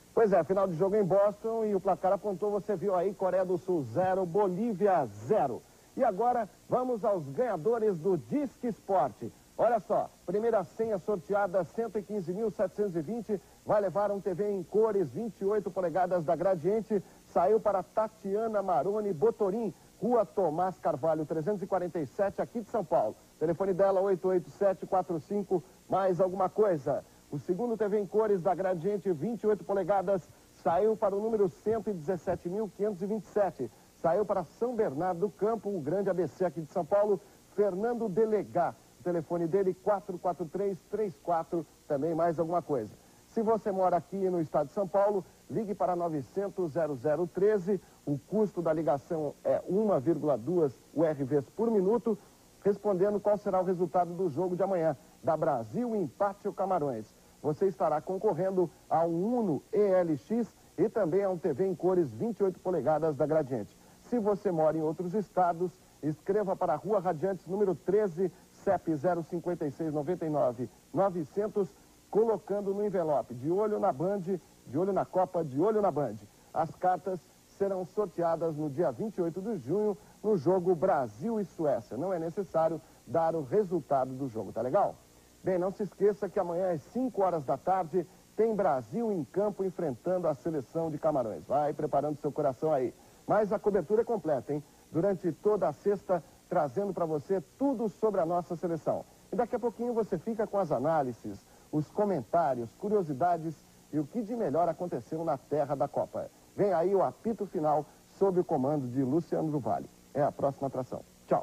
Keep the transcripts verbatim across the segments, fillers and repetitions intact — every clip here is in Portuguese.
Pois é, final de jogo em Boston e o placar apontou, você viu aí, Coreia do Sul zero, Bolívia zero. E agora vamos aos ganhadores do Disque Esporte. Olha só, primeira senha sorteada cento e quinze mil setecentos e vinte, vai levar um T V em cores vinte e oito polegadas da Gradiente, saiu para Tatiana Maroni Botorim, Rua Tomás Carvalho trezentos e quarenta e sete, aqui de São Paulo. Telefone dela oito oito sete quatro cinco, mais alguma coisa. O segundo T V em cores da Gradiente, vinte e oito polegadas, saiu para o número cento e dezessete mil quinhentos e vinte e sete. Saiu para São Bernardo do Campo, um grande A B C aqui de São Paulo, Fernando Delegá. O telefone dele quatro quatro três três quatro, também mais alguma coisa. Se você mora aqui no estado de São Paulo, ligue para novecentos, zero zero treze. O custo da ligação é uma vírgula dois U R Vs por minuto, respondendo qual será o resultado do jogo de amanhã, da Brasil Empate ou Camarões. Você estará concorrendo a um Uno E L X e também a um T V em cores vinte e oito polegadas da Gradiente. Se você mora em outros estados, escreva para a Rua Radiantes, número treze, C E P zero cinco seis nove nove nove zero zero, colocando no envelope, de olho na Band, de olho na Copa, de olho na Band. As cartas serão sorteadas no dia vinte e oito de junho, no jogo Brasil e Suécia. Não é necessário dar o resultado do jogo, tá legal? Bem, não se esqueça que amanhã às cinco horas da tarde tem Brasil em campo enfrentando a seleção de Camarões. Vai preparando seu coração aí. Mas a cobertura é completa, hein? Durante toda a sexta, trazendo para você tudo sobre a nossa seleção. E daqui a pouquinho você fica com as análises, os comentários, curiosidades e o que de melhor aconteceu na terra da Copa. Vem aí o apito final sob o comando de Luciano do Vale. É a próxima atração. Tchau.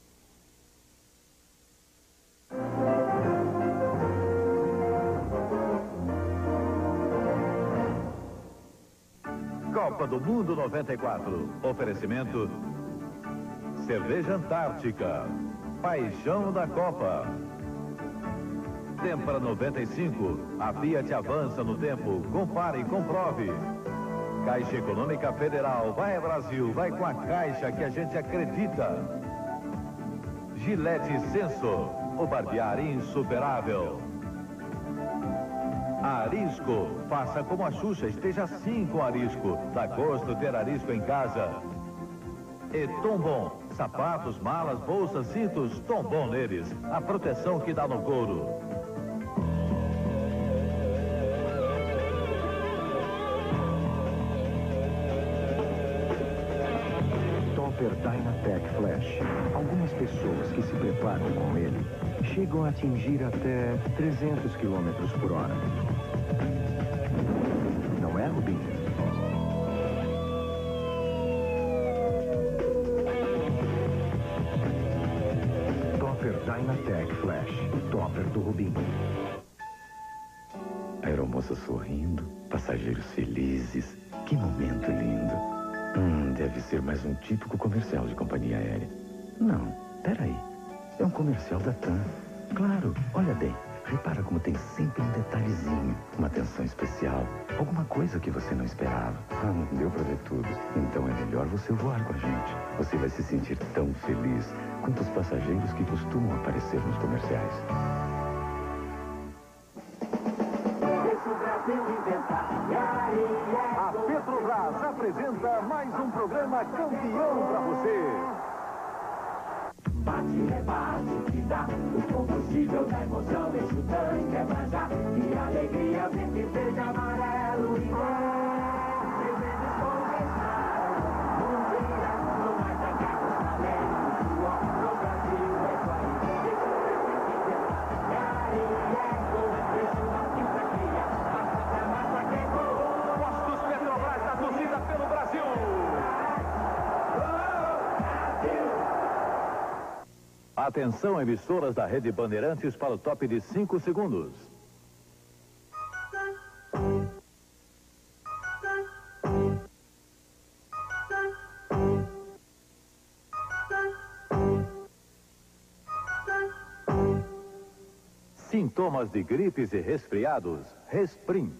Copa do Mundo noventa e quatro. Oferecimento Cerveja Antártica. Paixão da Copa. Tempra noventa e cinco. A Fiat avança no tempo. Compare e comprove. Caixa Econômica Federal. Vai, Brasil. Vai com a Caixa que a gente acredita. Gillette Senso. O barbear insuperável. Arisco, faça como a Xuxa, esteja assim com Arisco. Dá gosto ter Arisco em casa. E Tombom, sapatos, malas, bolsas, cintos, Tombom neles. A proteção que dá no couro. Topper Dynatec Flash. Algumas pessoas que se preparam com ele chegam a atingir até trezentos quilômetros por hora. Não é, Rubinho? Topper Dynatec Flash. Topper do Rubinho. Aeromoça sorrindo, passageiros felizes. Que momento lindo. Hum, deve ser mais um típico comercial de companhia aérea. Não, peraí. É um comercial da TAM. Claro, olha bem. Repara como tem sempre um detalhezinho, uma atenção especial, alguma coisa que você não esperava. Ah, não deu pra ver tudo. Então é melhor você voar com a gente. Você vai se sentir tão feliz quanto os passageiros que costumam aparecer nos comerciais. A Petrobras apresenta mais um programa campeão para você. Bate, rebate, que dá o combustível da emoção, deixa o tanque é manjar. Que alegria ver que verde, amarelo e branco. Três vezes conquistar, um dia não vai tancar os talentos. No Brasil é isso aí, deixa o tanque inventar. E aí é gol, deixa uma pista cria. Passa, massa, que gol. Postos Petrobras da torcida pelo Brasil. Atenção, emissoras da Rede Bandeirantes, para o top de cinco segundos. Sintomas de gripes e resfriados, Resprim.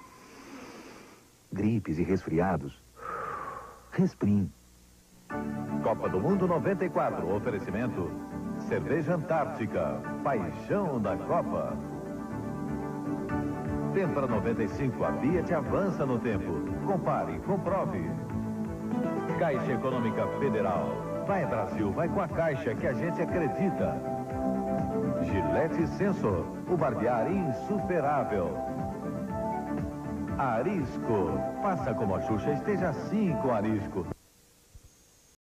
Gripes e resfriados. Resprim. Copa do Mundo noventa e quatro, oferecimento Cerveja Antártica, paixão da Copa. Tempra noventa e cinco, a Fiat avança no tempo. Compare, comprove. Caixa Econômica Federal. Vai Brasil, vai com a Caixa que a gente acredita. Gillette Sensor, o barbear insuperável. Arisco, faça como a Xuxa, esteja assim com Arisco.